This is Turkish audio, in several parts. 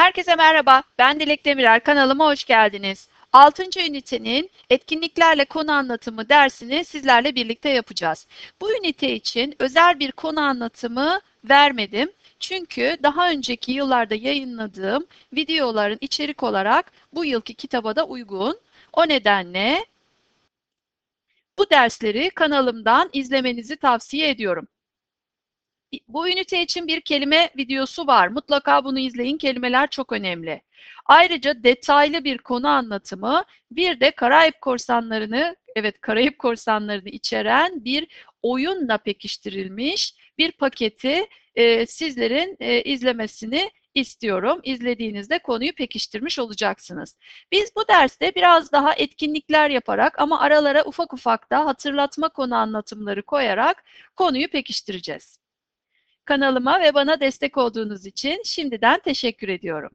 Herkese merhaba, ben Dilek Demirer, kanalıma hoş geldiniz. 6. ünitenin etkinliklerle konu anlatımı dersini sizlerle birlikte yapacağız. Bu ünite için özel bir konu anlatımı vermedim. Çünkü daha önceki yıllarda yayınladığım videoların içerik olarak bu yılki kitaba da uygun. O nedenle bu dersleri kanalımdan izlemenizi tavsiye ediyorum. Bu ünite için bir kelime videosu var. Mutlaka bunu izleyin. Kelimeler çok önemli. Ayrıca detaylı bir konu anlatımı, bir de Karayip Korsanları'nı, evet Karayip Korsanları'nı içeren bir oyunla pekiştirilmiş bir paketi sizlerin izlemesini istiyorum. İzlediğinizde konuyu pekiştirmiş olacaksınız. Biz bu derste biraz daha etkinlikler yaparak ama aralara ufak ufak da hatırlatma konu anlatımları koyarak konuyu pekiştireceğiz. Kanalıma ve bana destek olduğunuz için şimdiden teşekkür ediyorum.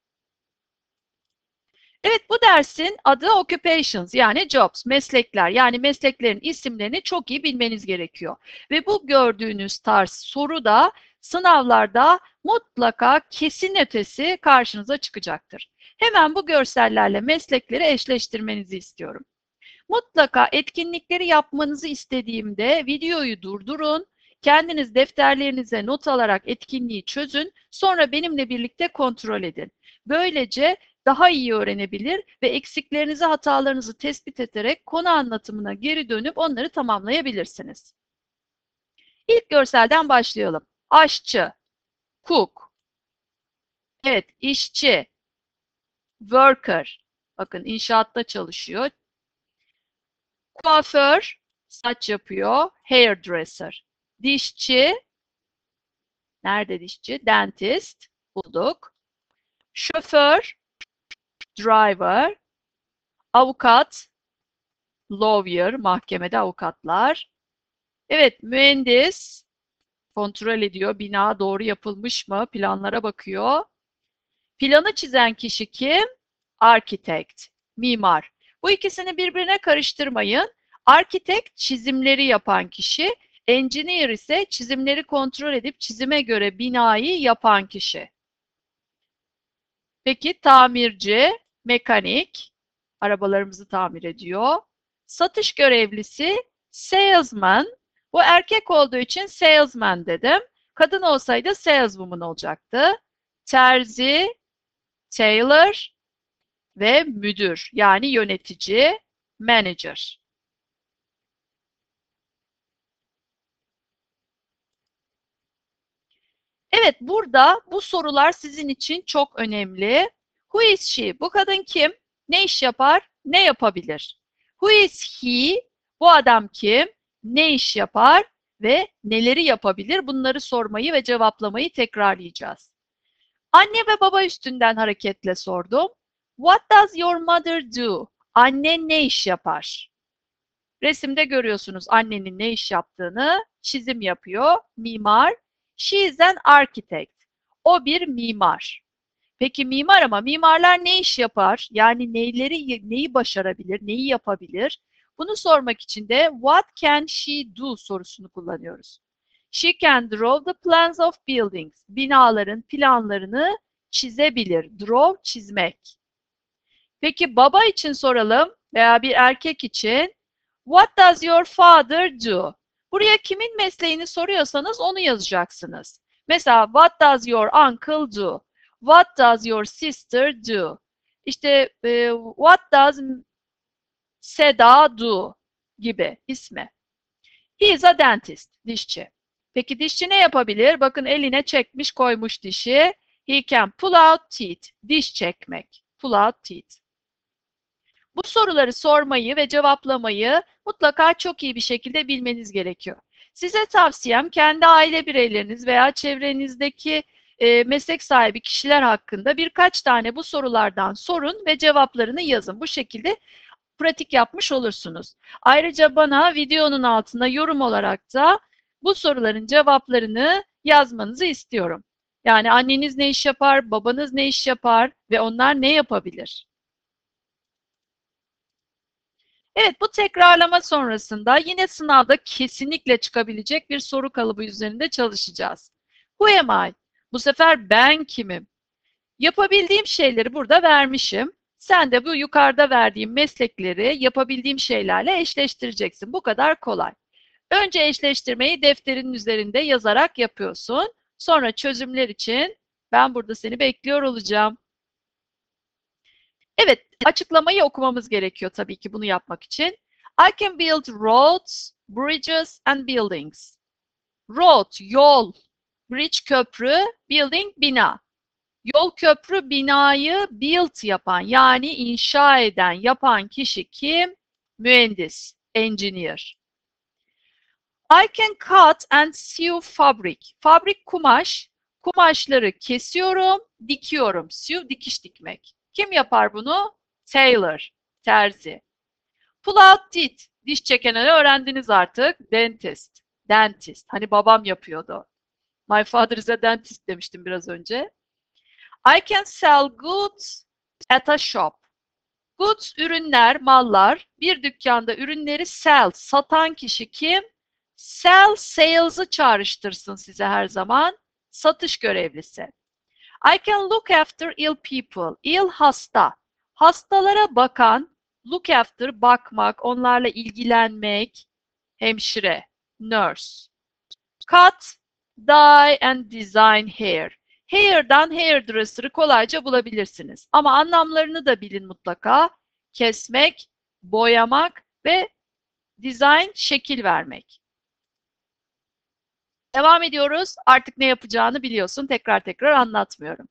Evet, bu dersin adı occupations yani jobs, meslekler. Yani mesleklerin isimlerini çok iyi bilmeniz gerekiyor. Ve bu gördüğünüz tarz soru da sınavlarda mutlaka kesin ötesi karşınıza çıkacaktır. Hemen bu görsellerle meslekleri eşleştirmenizi istiyorum. Mutlaka etkinlikleri yapmanızı istediğimde videoyu durdurun, kendiniz defterlerinize not alarak etkinliği çözün, sonra benimle birlikte kontrol edin. Böylece daha iyi öğrenebilir ve eksiklerinizi, hatalarınızı tespit ederek konu anlatımına geri dönüp onları tamamlayabilirsiniz. İlk görselden başlayalım. Aşçı, cook, evet işçi, worker, bakın inşaatta çalışıyor. Kuaför, saç yapıyor. Hairdresser. Dişçi, nerede dişçi? Dentist, bulduk. Şoför, driver. Avukat, lawyer, mahkemede avukatlar. Evet, mühendis, kontrol ediyor. Bina doğru yapılmış mı? Planlara bakıyor. Planı çizen kişi kim? Architect, mimar. Bu ikisini birbirine karıştırmayın. Architect çizimleri yapan kişi, engineer ise çizimleri kontrol edip çizime göre binayı yapan kişi. Peki tamirci, mekanik, arabalarımızı tamir ediyor. Satış görevlisi, salesman. Bu erkek olduğu için salesman dedim. Kadın olsaydı saleswoman olacaktı. Terzi, tailor ve müdür yani yönetici, manager. Evet, burada bu sorular sizin için çok önemli. Who is she? Bu kadın kim? Ne iş yapar? Ne yapabilir? Who is he? Bu adam kim? Ne iş yapar? Ve neleri yapabilir? Bunları sormayı ve cevaplamayı tekrarlayacağız. Anne ve baba üstünden hareketle sordum. What does your mother do? Anne ne iş yapar? Resimde görüyorsunuz annenin ne iş yaptığını. Çizim yapıyor. Mimar. She is an architect. O bir mimar. Peki mimar ama mimarlar ne iş yapar? Yani neyi başarabilir, neyi yapabilir? Bunu sormak için de what can she do sorusunu kullanıyoruz. She can draw the plans of buildings. Binaların planlarını çizebilir. Draw, çizmek. Peki baba için soralım veya bir erkek için what does your father do? Buraya kimin mesleğini soruyorsanız onu yazacaksınız. Mesela what does your uncle do? What does your sister do? İşte what does Seda do gibi ismi. He is a dentist, dişçi. Peki dişçi ne yapabilir? Bakın eline çekmiş koymuş dişi. He can pull out teeth. Diş çekmek. Pull out teeth. Bu soruları sormayı ve cevaplamayı mutlaka çok iyi bir şekilde bilmeniz gerekiyor. Size tavsiyem kendi aile bireyleriniz veya çevrenizdeki meslek sahibi kişiler hakkında birkaç tane bu sorulardan sorun ve cevaplarını yazın. Bu şekilde pratik yapmış olursunuz. Ayrıca bana videonun altına yorum olarak da bu soruların cevaplarını yazmanızı istiyorum. Yani anneniz ne iş yapar, babanız ne iş yapar ve onlar ne yapabilir? Evet, bu tekrarlama sonrasında yine sınavda kesinlikle çıkabilecek bir soru kalıbı üzerinde çalışacağız. Who am I? Bu sefer ben kimim? Yapabildiğim şeyleri burada vermişim. Sen de bu yukarıda verdiğim meslekleri yapabildiğim şeylerle eşleştireceksin. Bu kadar kolay. Önce eşleştirmeyi defterinin üzerinde yazarak yapıyorsun. Sonra çözümler için ben burada seni bekliyor olacağım. Evet, açıklamayı okumamız gerekiyor tabii ki bunu yapmak için. I can build roads, bridges and buildings. Road, yol, bridge, köprü, building, bina. Yol, köprü, binayı build yapan, yani inşa eden, yapan kişi kim? Mühendis, engineer. I can cut and sew fabric. Fabrik kumaş. Kumaşları kesiyorum, dikiyorum. Sew dikiş dikmek. Kim yapar bunu? Tailor, terzi. Pull out teeth. Diş çekenleri öğrendiniz artık. Dentist, dentist. Hani babam yapıyordu. My father is a dentist demiştim biraz önce. I can sell goods at a shop. Goods, ürünler, mallar. Bir dükkanda ürünleri sell, satan kişi kim? Sell, sales'ı çağrıştırsın size her zaman. Satış görevlisi. I can look after ill people. Ill, hasta. Hastalara bakan, look after, bakmak, onlarla ilgilenmek, hemşire, nurse. Cut, dye and design hair. Hair'dan hairdresser'ı kolayca bulabilirsiniz. Ama anlamlarını da bilin mutlaka. Kesmek, boyamak ve design, şekil vermek. Devam ediyoruz. Artık ne yapacağını biliyorsun. Tekrar tekrar anlatmıyorum.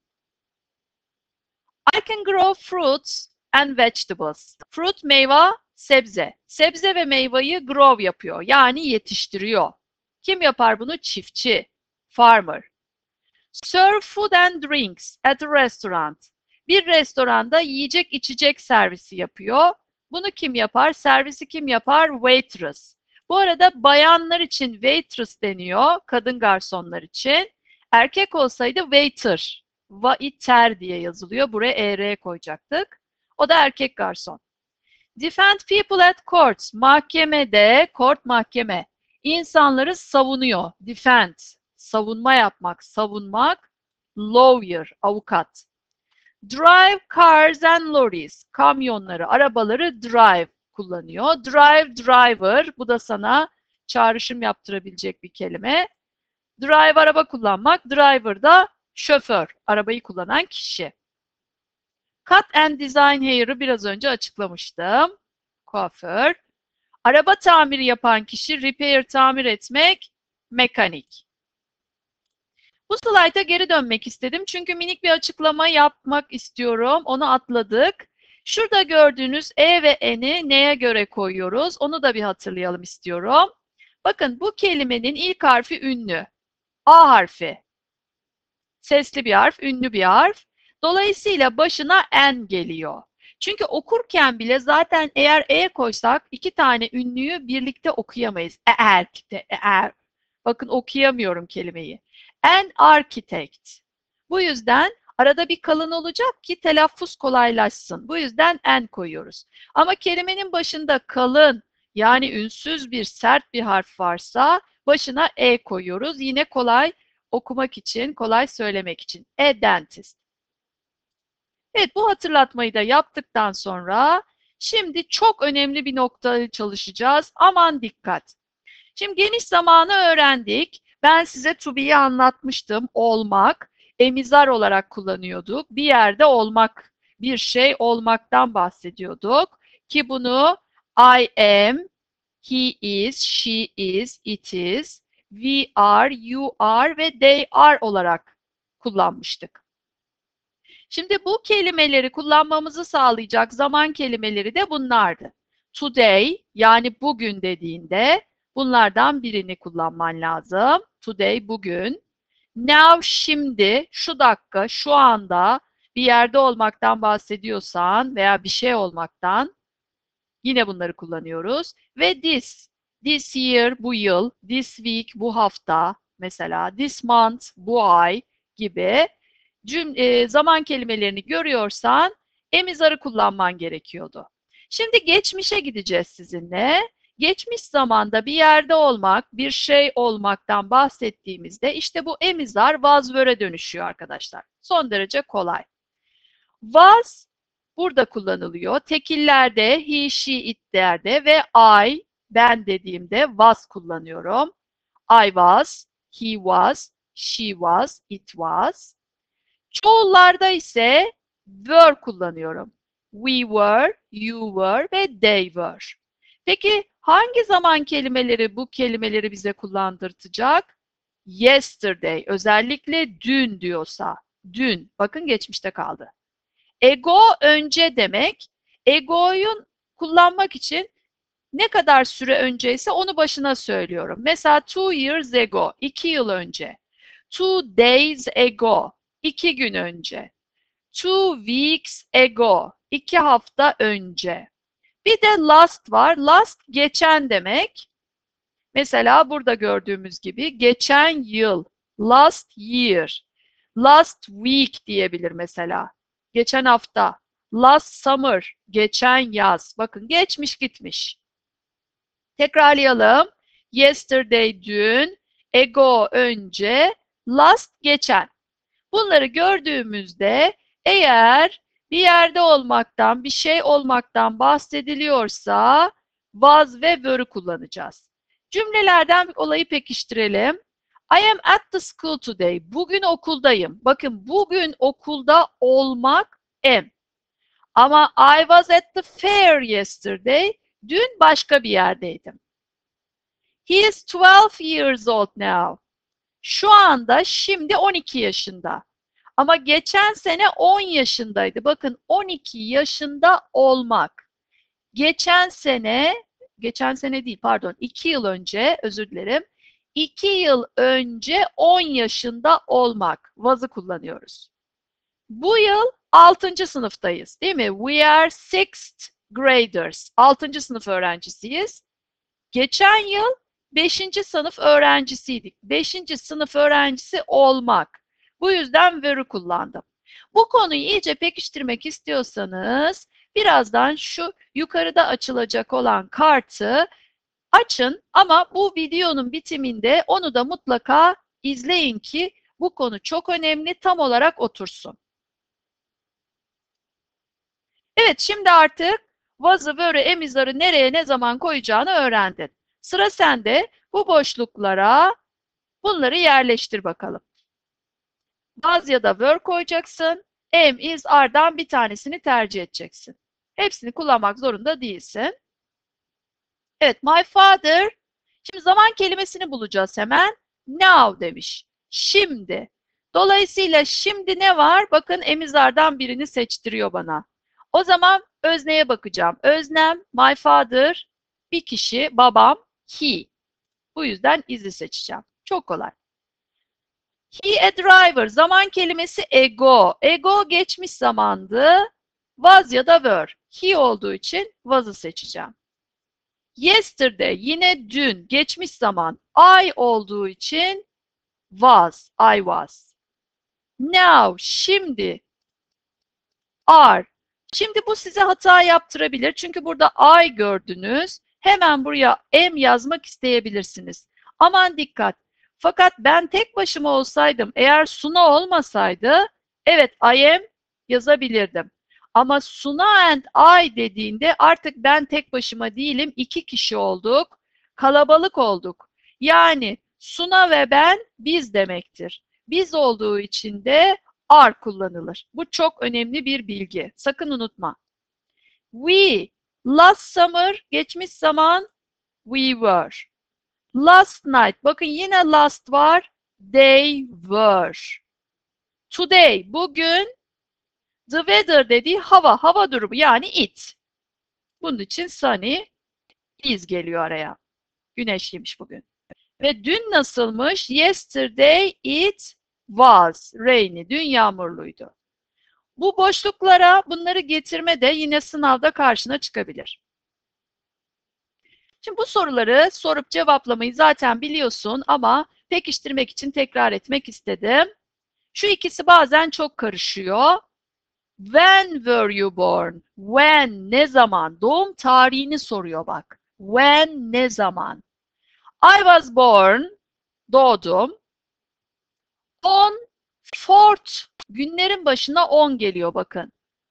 I can grow fruits and vegetables. Fruit, meyve, sebze. Sebze ve meyveyi grow yapıyor. Yani yetiştiriyor. Kim yapar bunu? Çiftçi, farmer. Serve food and drinks at a restaurant. Bir restoranda yiyecek içecek servisi yapıyor. Bunu kim yapar? Servisi kim yapar? Waitress. Bu arada bayanlar için waitress deniyor, kadın garsonlar için. Erkek olsaydı waiter, waiter diye yazılıyor. Buraya er koyacaktık. O da erkek garson. Defend people at courts. Mahkemede, court mahkeme. İnsanları savunuyor. Defend, savunma yapmak, savunmak. Lawyer, avukat. Drive cars and lorries. Kamyonları, arabaları drive kullanıyor. Drive, driver. Bu da sana çağrışım yaptırabilecek bir kelime. Drive, araba kullanmak. Driver da şoför, arabayı kullanan kişi. Cut and design hair'ı biraz önce açıklamıştım. Kuaför. Araba tamiri yapan kişi, repair, tamir etmek, mekanik. Bu slayta geri dönmek istedim. Çünkü minik bir açıklama yapmak istiyorum. Onu atladık. Şurada gördüğünüz E ve N'i neye göre koyuyoruz? Onu da bir hatırlayalım istiyorum. Bakın bu kelimenin ilk harfi ünlü. A harfi. Sesli bir harf, ünlü bir harf. Dolayısıyla başına N geliyor. Çünkü okurken bile zaten eğer E koysak iki tane ünlüyü birlikte okuyamayız. Bakın okuyamıyorum kelimeyi. An architect. Bu yüzden arada bir kalın olacak ki telaffuz kolaylaşsın. Bu yüzden n koyuyoruz. Ama kelimenin başında kalın, yani ünsüz bir sert bir harf varsa başına e koyuyoruz. Yine kolay okumak için, kolay söylemek için. A dentist. Evet, bu hatırlatmayı da yaptıktan sonra şimdi çok önemli bir noktayı çalışacağız. Aman dikkat. Şimdi geniş zamanı öğrendik. Ben size to be'yi anlatmıştım. Olmak, emizar olarak kullanıyorduk. Bir yerde olmak, bir şey olmaktan bahsediyorduk. Ki bunu I am, he is, she is, it is, we are, you are ve they are olarak kullanmıştık. Şimdi bu kelimeleri kullanmamızı sağlayacak zaman kelimeleri de bunlardı. Today, yani bugün dediğinde bunlardan birini kullanman lazım. Today, bugün. Now, şimdi, şu dakika, şu anda bir yerde olmaktan bahsediyorsan veya bir şey olmaktan yine bunları kullanıyoruz. Ve this year, bu yıl, this week, bu hafta mesela, this month, bu ay gibi zaman kelimelerini görüyorsan emizarı kullanman gerekiyordu. Şimdi geçmişe gideceğiz sizinle. Geçmiş zamanda bir yerde olmak, bir şey olmaktan bahsettiğimizde işte bu emizar was were'e dönüşüyor arkadaşlar. Son derece kolay. Was burada kullanılıyor. Tekillerde he, she, it'lerde ve I, ben dediğimde was kullanıyorum. I was, he was, she was, it was. Çoğullarda ise were kullanıyorum. We were, you were ve they were. Peki hangi zaman kelimeleri bu kelimeleri bize kullandırtacak? Yesterday, özellikle dün diyorsa. Dün, bakın geçmişte kaldı. Ago önce demek. Ago'yu kullanmak için ne kadar süre önceyse onu başına söylüyorum. Mesela 2 years ago, 2 yıl önce. 2 days ago, 2 gün önce. 2 weeks ago, 2 hafta önce. Bir de last var. Last geçen demek. Mesela burada gördüğümüz gibi geçen yıl, last year, last week diyebilir mesela. Geçen hafta, last summer, geçen yaz. Bakın geçmiş gitmiş. Tekrarlayalım. Yesterday dün, ago önce, last geçen. Bunları gördüğümüzde eğer bir yerde olmaktan, bir şey olmaktan bahsediliyorsa was ve were'ü kullanacağız. Cümlelerden olayı pekiştirelim. I am at the school today. Bugün okuldayım. Bakın bugün okulda olmak am. Ama I was at the fair yesterday. Dün başka bir yerdeydim. He is 12 years old now. Şu anda şimdi 12 yaşında. Ama geçen sene 10 yaşındaydı. Bakın 12 yaşında olmak. Geçen sene değil pardon 2 yıl önce özür dilerim. 2 yıl önce 10 yaşında olmak. Was'ı kullanıyoruz. Bu yıl 6. sınıftayız değil mi? We are 6th graders. 6. sınıf öğrencisiyiz. Geçen yıl 5. sınıf öğrencisiydik. 5. sınıf öğrencisi olmak. Bu yüzden were'ü kullandım. Bu konuyu iyice pekiştirmek istiyorsanız birazdan şu yukarıda açılacak olan kartı açın ama bu videonun bitiminde onu da mutlaka izleyin ki bu konu çok önemli, tam olarak otursun. Evet, şimdi artık was'ı, were'ü, am, is'ları nereye ne zaman koyacağını öğrendin. Sıra sende. Bu boşluklara bunları yerleştir bakalım. Was ya da were koyacaksın. Am, is, are'dan bir tanesini tercih edeceksin. Hepsini kullanmak zorunda değilsin. Evet, my father. Şimdi zaman kelimesini bulacağız hemen. Now demiş. Şimdi. Dolayısıyla şimdi ne var? Bakın emizlerden birini seçtiriyor bana. O zaman özneye bakacağım. Öznem, my father, bir kişi, babam, he. Bu yüzden is'i seçeceğim. Çok kolay. He a driver. Zaman kelimesi ago. Ago geçmiş zamandı. Was ya da were. He olduğu için was'ı seçeceğim. Yesterday yine dün, geçmiş zaman. I olduğu için was, I was. Now, şimdi. Are. Şimdi bu size hata yaptırabilir. Çünkü burada I gördünüz. Hemen buraya am yazmak isteyebilirsiniz. Aman dikkat. Fakat ben tek başıma olsaydım, eğer Suna olmasaydı, evet I am yazabilirdim. Ama Suna and I dediğinde artık ben tek başıma değilim, 2 kişi olduk, kalabalık olduk. Yani Suna ve ben biz demektir. Biz olduğu için de are kullanılır. Bu çok önemli bir bilgi. Sakın unutma. We, last summer, geçmiş zaman, we were. Last night, bakın yine last var, they were. Today, bugün, the weather dediği hava durumu yani it. Bunun için sunny, is geliyor araya. Güneşliymiş bugün. Ve dün nasılmış? Yesterday it was rainy. Dün yağmurluydu. Bu boşluklara bunları getirme de yine sınavda karşına çıkabilir. Şimdi bu soruları sorup cevaplamayı zaten biliyorsun ama pekiştirmek için tekrar etmek istedim. Şu ikisi bazen çok karışıyor. When were you born? When, ne zaman? Doğum tarihini soruyor bak. When, ne zaman? I was born, doğdum. On 4th, günlerin başına 10 geliyor bakın.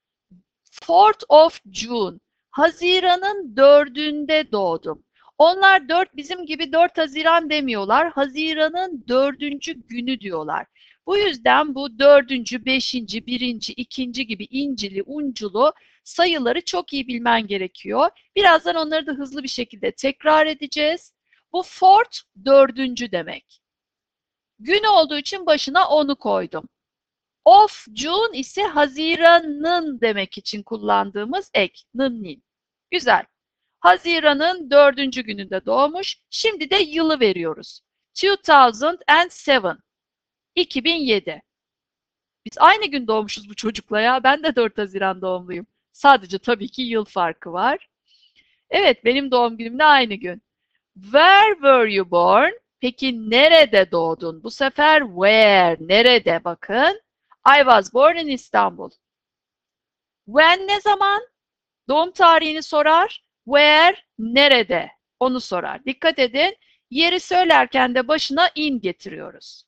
4th of June. Haziran'ın 4'ünde doğdum. Onlar 4 bizim gibi 4 Haziran demiyorlar. Haziran'ın 4. günü diyorlar. Bu yüzden bu 4. 5. 1. 2. gibi incili, unculu sayıları çok iyi bilmen gerekiyor. Birazdan onları da hızlı bir şekilde tekrar edeceğiz. Bu 4 4. demek. Gün olduğu için başına onu koydum. Of June ise Haziran'ın demek için kullandığımız ek. Nın. Güzel. Haziran'ın 4. gününde doğmuş. Şimdi de yılı veriyoruz. 2007. 2007. Biz aynı gün doğmuşuz bu çocukla ya. Ben de 4 Haziran doğumluyum. Sadece tabii ki yıl farkı var. Evet, benim doğum günümle aynı gün. Where were you born? Peki nerede doğdun? Bu sefer where, nerede bakın. I was born in Istanbul. When ne zaman? Doğum tarihini sorar. Where, nerede? Onu sorar. Dikkat edin. Yeri söylerken de başına in getiriyoruz.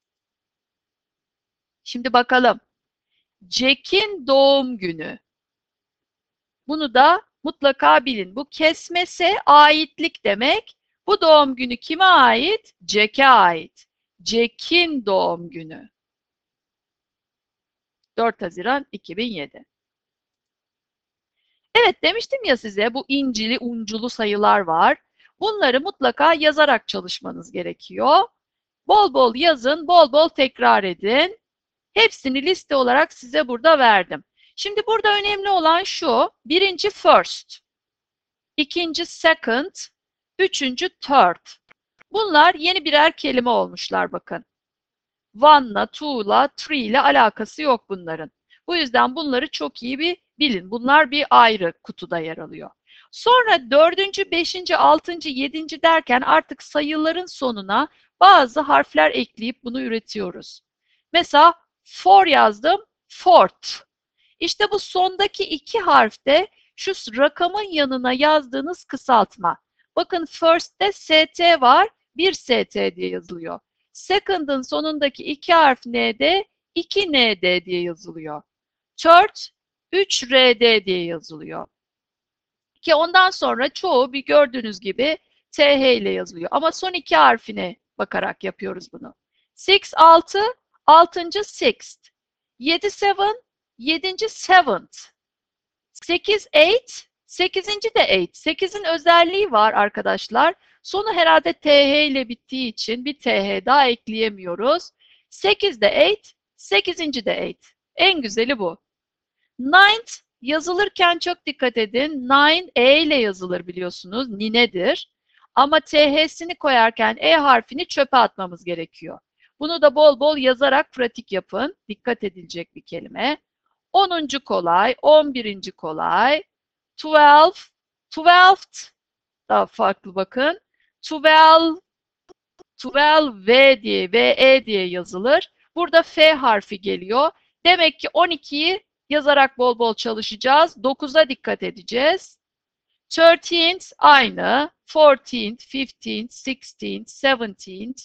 Şimdi bakalım. Jack'in doğum günü. Bunu da mutlaka bilin. Bu kesmese aitlik demek. Bu doğum günü kime ait? Jack'e ait. Jack'in doğum günü. 4 Haziran 2007. Evet demiştim ya size bu incili unculu sayılar var. Bunları mutlaka yazarak çalışmanız gerekiyor. Bol bol yazın, bol bol tekrar edin. Hepsini liste olarak size burada verdim. Şimdi burada önemli olan şu. Birinci first, ikinci second, üçüncü third. Bunlar yeni birer kelime olmuşlar bakın. One'la, two'la, three'le alakası yok bunların. Bu yüzden bunları çok iyi bir bilin. Bunlar bir ayrı kutuda yer alıyor. Sonra 4. 5. 6. 7. derken artık sayıların sonuna bazı harfler ekleyip bunu üretiyoruz. Mesela for yazdım, fourth. İşte bu sondaki iki harfte şu rakamın yanına yazdığınız kısaltma. Bakın first'te ST var, bir ST diye yazılıyor. Second'ın sonundaki iki harf ND, 2 ND diye yazılıyor. Third, 3 RD diye yazılıyor. Ki ondan sonra çoğu bir gördüğünüz gibi TH ile yazılıyor. Ama son iki harfine bakarak yapıyoruz bunu. 6, 6. Sixth. 7, 7, 7. Seventh. 8, 8, 8. de 8. 8'in özelliği var arkadaşlar. Sonu herhalde TH ile bittiği için bir TH daha ekleyemiyoruz. 8 de 8, 8. de 8. En güzeli bu. Ninth yazılırken çok dikkat edin. Nine E ile yazılır biliyorsunuz. Ninedir. Ama TH'sini koyarken E harfini çöpe atmamız gerekiyor. Bunu da bol bol yazarak pratik yapın. Dikkat edilecek bir kelime. 10. kolay, 11. kolay. 12, 12th daha farklı bakın. 12, 12 V diye, VE diye yazılır. Burada F harfi geliyor. Demek ki 12'yi yazarak bol bol çalışacağız. 9'a dikkat edeceğiz. 13th aynı. 14th, 15th, 16th, 17th,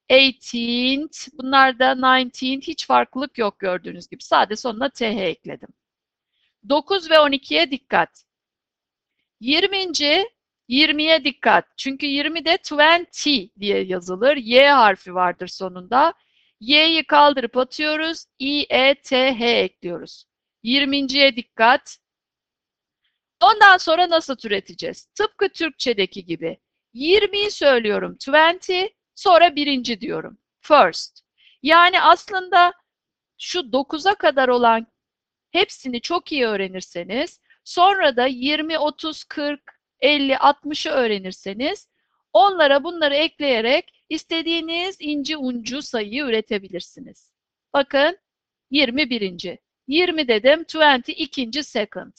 18th. Bunlarda 19th hiç farklılık yok gördüğünüz gibi. Sadece sonuna TH ekledim. 9 ve 12'ye dikkat. 20. 20'ye dikkat. Çünkü 20 de 20 diye yazılır. Y harfi vardır sonunda. Y'yi kaldırıp atıyoruz. I, E, T, H ekliyoruz. 20'ye dikkat. Ondan sonra nasıl türeteceğiz? Tıpkı Türkçedeki gibi. 20'yi söylüyorum 20, sonra birinci diyorum. First. Yani aslında şu 9'a kadar olan hepsini çok iyi öğrenirseniz, sonra da 20, 30, 40, 50, 60'ı öğrenirseniz, onlara bunları ekleyerek istediğiniz inci uncu sayıyı üretebilirsiniz. Bakın 21. 20 dedim, 20, ikinci second.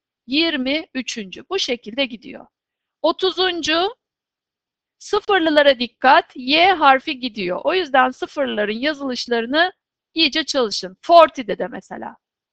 23. Bu şekilde gidiyor. 30. Sıfırlılara dikkat. Y harfi gidiyor. O yüzden sıfırların yazılışlarını iyice çalışın. 40'de de mesela.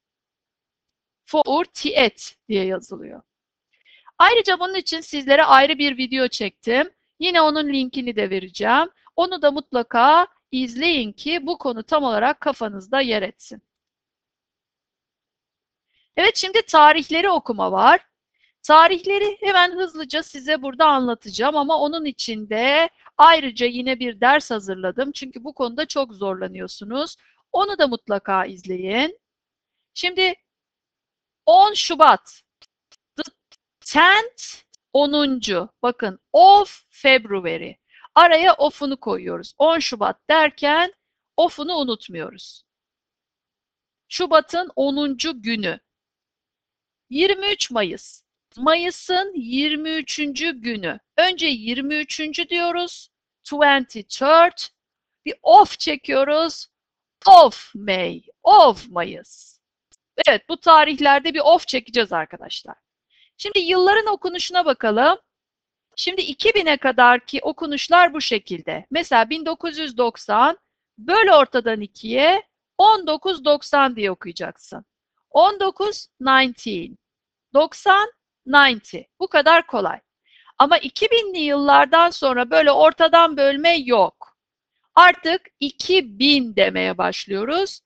40 diye yazılıyor. Ayrıca bunun için sizlere ayrı bir video çektim. Yine onun linkini de vereceğim. Onu da mutlaka izleyin ki bu konu tam olarak kafanızda yer etsin. Evet, şimdi tarihleri okuma var. Tarihleri hemen hızlıca size burada anlatacağım ama onun için de ayrıca yine bir ders hazırladım. Çünkü bu konuda çok zorlanıyorsunuz. Onu da mutlaka izleyin. Şimdi 10 Şubat, the 10th, 10. Bakın, of February. Araya of'unu koyuyoruz. 10 Şubat derken of'unu unutmuyoruz. Şubat'ın 10. günü. 23 Mayıs. Mayıs'ın 23. günü. Önce 23. diyoruz. 23rd. Bir of çekiyoruz. Of May. Of Mayıs. Evet, bu tarihlerde bir of çekeceğiz arkadaşlar. Şimdi yılların okunuşuna bakalım. Şimdi 2000'e kadarki okunuşlar bu şekilde. Mesela 1990 böl ortadan 2'ye 1990 diye okuyacaksın. 19, 19. 90, 90. Bu kadar kolay. Ama 2000'li yıllardan sonra böyle ortadan bölme yok. Artık 2000 demeye başlıyoruz.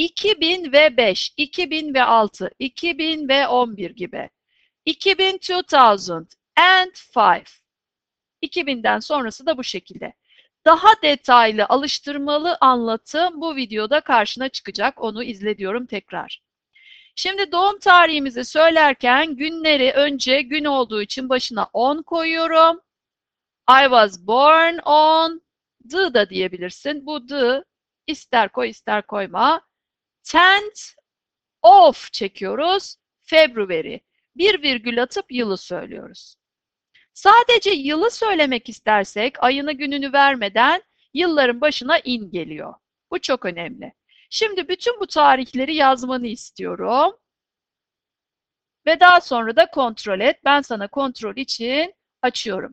2005, 2006, 2011 gibi. 2000, 2000 and 5. 2000'den sonrası da bu şekilde. Daha detaylı, alıştırmalı anlatım bu videoda karşına çıkacak. Onu izle diyorum tekrar. Şimdi doğum tarihimizi söylerken günleri önce gün olduğu için başına 10 koyuyorum. I was born on, the da diyebilirsin. Bu the ister koy ister koyma. 10th of çekiyoruz. February. Bir virgül atıp yılı söylüyoruz. Sadece yılı söylemek istersek ayını gününü vermeden yılların başına in geliyor. Bu çok önemli. Şimdi bütün bu tarihleri yazmanı istiyorum. Ve daha sonra da kontrol et. Ben sana kontrol için açıyorum.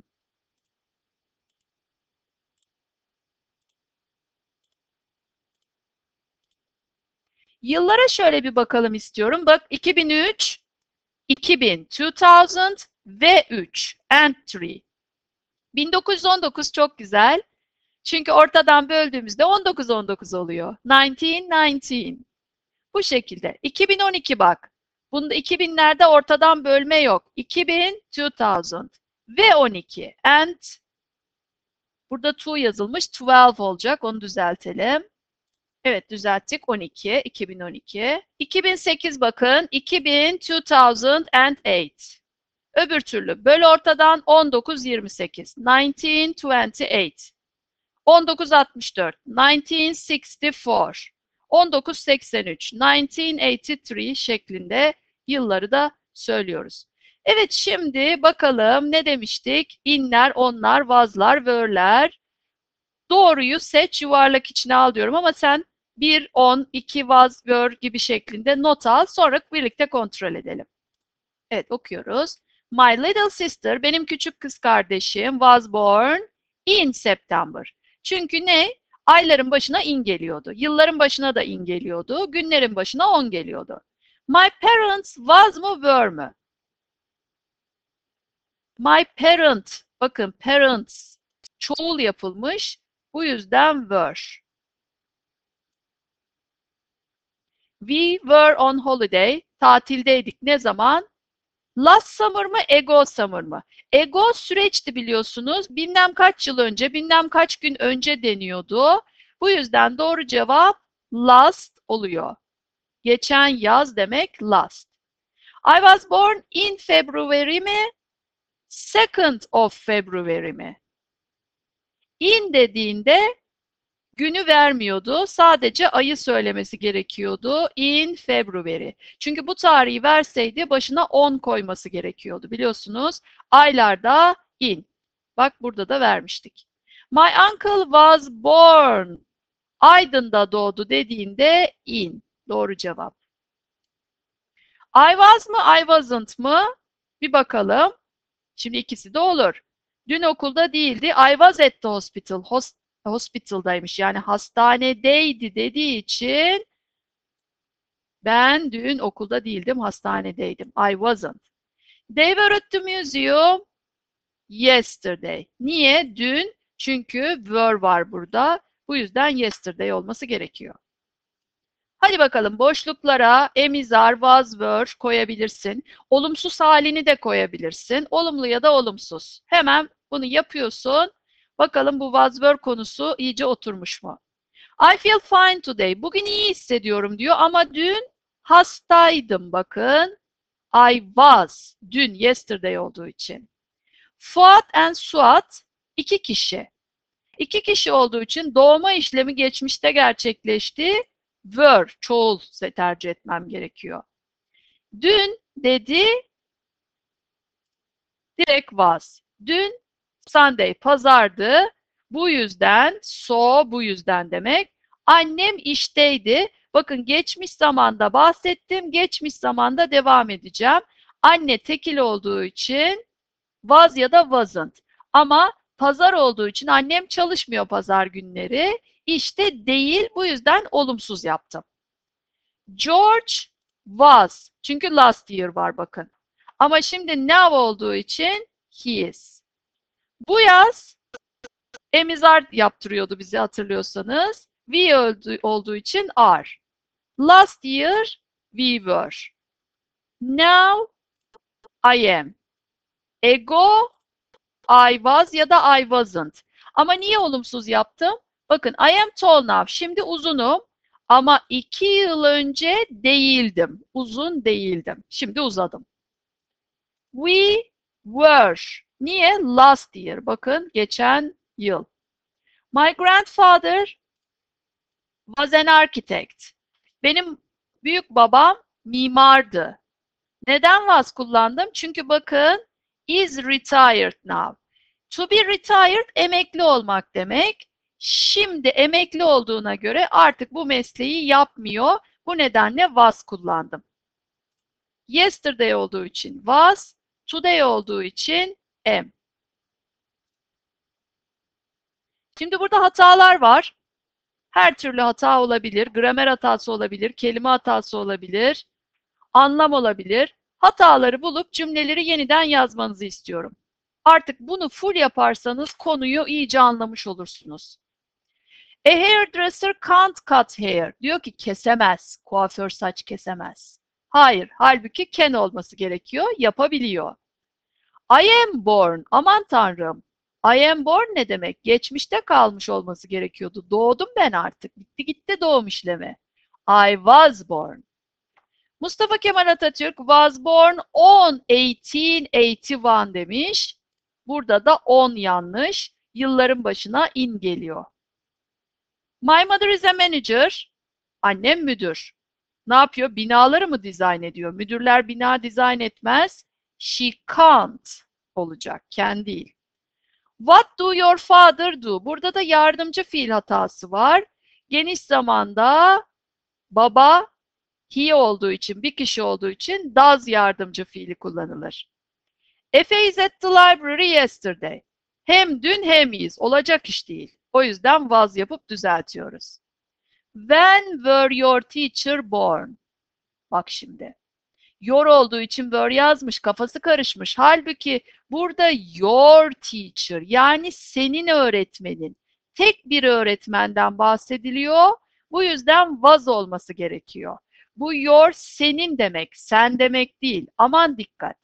Yıllara şöyle bir bakalım istiyorum. Bak 2003, 2000, 2000 ve 3 and 3. 1919 çok güzel. Çünkü ortadan böldüğümüzde 19 19 oluyor. 1919. Bu şekilde. 2012 bak. Bunda 2000'lerde ortadan bölme yok. 2000, 2000 ve 12. And burada 2 yazılmış. 12 olacak. Onu düzeltelim. Evet, düzelttik. 12, 2012. 2008 bakın. 2000, 2008. Öbür türlü böl ortadan 19, 28. 1928. 1964. 1964. 1983. 1983 şeklinde yılları da söylüyoruz. Evet, şimdi bakalım ne demiştik? İnler, onlar, was'lar, were'ler. Doğruyu seç, yuvarlak içine al diyorum ama sen 1, 10, 2, was, were gibi şeklinde not al. Sonra birlikte kontrol edelim. Evet, okuyoruz. My little sister, benim küçük kız kardeşim, was born in September. Çünkü ne? Ayların başına in geliyordu. Yılların başına da in geliyordu. Günlerin başına 10 geliyordu. My parents was mı were mü? My parent, bakın parents çoğul yapılmış. Bu yüzden were. We were on holiday. Tatildeydik. Ne zaman? Last summer mı, ago summer mı? Ago süreçti biliyorsunuz. Bilmem kaç yıl önce, bilmem kaç gün önce deniyordu. Bu yüzden doğru cevap last oluyor. Geçen yaz demek last. I was born in February mi? 2nd of February mi? In dediğinde günü vermiyordu. Sadece ayı söylemesi gerekiyordu. In February. Çünkü bu tarihi verseydi başına 10 koyması gerekiyordu. Biliyorsunuz aylarda in. Bak burada da vermiştik. My uncle was born. Aydın'da doğdu dediğinde in. Doğru cevap. I was mı, I wasn't mı? Bir bakalım. Şimdi ikisi de olur. Dün okulda değildi. I was at the hospital. Hospital'daymış. Yani hastanedeydi dediği için ben dün okulda değildim, hastanedeydim. I wasn't. They were at the museum yesterday. Niye? Dün. Çünkü were var burada. Bu yüzden yesterday olması gerekiyor. Hadi bakalım boşluklara am, is, are, was, were koyabilirsin. Olumsuz halini de koyabilirsin. Olumlu ya da olumsuz. Hemen bunu yapıyorsun. Bakalım bu was, were konusu iyice oturmuş mu? I feel fine today. Bugün iyi hissediyorum diyor ama dün hastaydım bakın. I was. Dün, yesterday olduğu için. Fuat and Suat iki kişi. İki kişi olduğu için doğma işlemi geçmişte gerçekleşti. Were, çoğul tercih etmem gerekiyor. Dün dedi, direkt was. Dün Sunday, pazardı. Bu yüzden, bu yüzden demek. Annem işteydi. Bakın geçmiş zamanda bahsettim. Geçmiş zamanda devam edeceğim. Anne tekil olduğu için was ya da wasn't. Ama pazar olduğu için annem çalışmıyor pazar günleri. İşte değil. Bu yüzden olumsuz yaptım. George was. Çünkü last year var bakın. Ama şimdi now olduğu için he is. Bu yaz emizar yaptırıyordu bizi hatırlıyorsanız. We olduğu için are. Last year we were. Now I am. Ago I was ya da I wasn't. Ama niye olumsuz yaptım? Bakın I am tall now. Şimdi uzunum. Ama 2 yıl önce değildim. Uzun değildim. Şimdi uzadım. We were. Niye? Last year. Bakın geçen yıl. My grandfather was an architect. Benim büyük babam mimardı. Neden was kullandım? Çünkü bakın is retired now. To be retired emekli olmak demek. Şimdi emekli olduğuna göre artık bu mesleği yapmıyor. Bu nedenle was kullandım. Yesterday olduğu için was, today olduğu için am. Şimdi burada hatalar var. Her türlü hata olabilir. Gramer hatası olabilir, kelime hatası olabilir, anlam olabilir. Hataları bulup cümleleri yeniden yazmanızı istiyorum. Artık bunu full yaparsanız konuyu iyice anlamış olursunuz. A hairdresser can't cut hair. Diyor ki kesemez. Kuaför saç kesemez. Hayır. Halbuki can olması gerekiyor. Yapabiliyor. I am born. Aman tanrım. I am born ne demek? Geçmişte kalmış olması gerekiyordu. Doğdum ben artık. Bitti gitti doğum işlemi. I was born. Mustafa Kemal Atatürk was born on 1881 demiş. Burada da on yanlış. Yılların başına in geliyor. My mother is a manager. Annem müdür. Ne yapıyor? Binaları mı dizayn ediyor? Müdürler bina dizayn etmez. She can't olacak. Can değil. What do your father do? Burada da yardımcı fiil hatası var. Geniş zamanda baba he olduğu için, bir kişi olduğu için does yardımcı fiili kullanılır. Efe is at the library yesterday. Hem dün hem is. Olacak iş değil. O yüzden was yapıp düzeltiyoruz. When were your teacher born? Bak şimdi. Your olduğu için were yazmış, kafası karışmış. Halbuki burada your teacher, yani senin öğretmenin. Tek bir öğretmenden bahsediliyor. Bu yüzden was olması gerekiyor. Bu your senin demek, sen demek değil. Aman dikkat.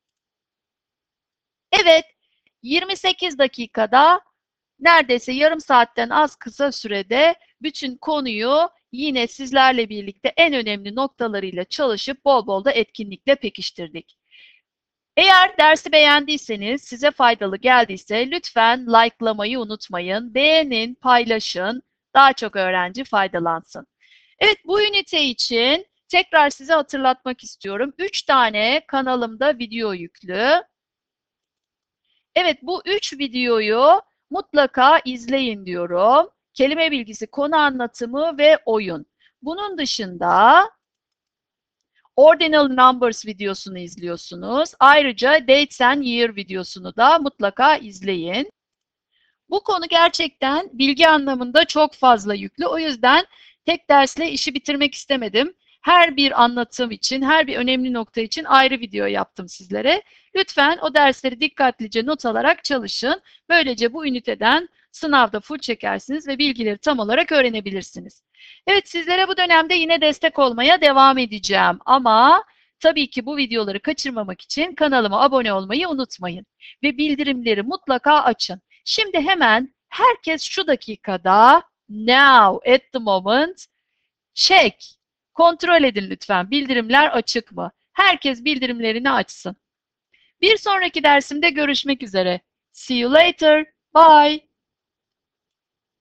Evet, 28 dakikada neredeyse yarım saatten az kısa sürede bütün konuyu yine sizlerle birlikte en önemli noktalarıyla çalışıp bol bol da etkinlikle pekiştirdik. Eğer dersi beğendiyseniz, size faydalı geldiyse lütfen likelamayı unutmayın. Beğenin, paylaşın, daha çok öğrenci faydalansın. Evet, bu ünite için tekrar size hatırlatmak istiyorum. 3 tane kanalımda video yüklü. Evet, bu 3 videoyu mutlaka izleyin diyorum. Kelime bilgisi, konu anlatımı ve oyun. Bunun dışında Ordinal Numbers videosunu izliyorsunuz. Ayrıca Dates and Year videosunu da mutlaka izleyin. Bu konu gerçekten bilgi anlamında çok fazla yüklü. O yüzden tek dersle işi bitirmek istemedim. Her bir anlatım için, her bir önemli nokta için ayrı video yaptım sizlere. Lütfen o dersleri dikkatlice not alarak çalışın. Böylece bu üniteden sınavda full çekersiniz ve bilgileri tam olarak öğrenebilirsiniz. Evet, sizlere bu dönemde yine destek olmaya devam edeceğim. Ama tabii ki bu videoları kaçırmamak için kanalıma abone olmayı unutmayın. Ve bildirimleri mutlaka açın. Şimdi hemen herkes şu dakikada now, at the moment, check. Kontrol edin lütfen. Bildirimler açık mı? Herkes bildirimlerini açsın. Bir sonraki dersimde görüşmek üzere. See you later. Bye.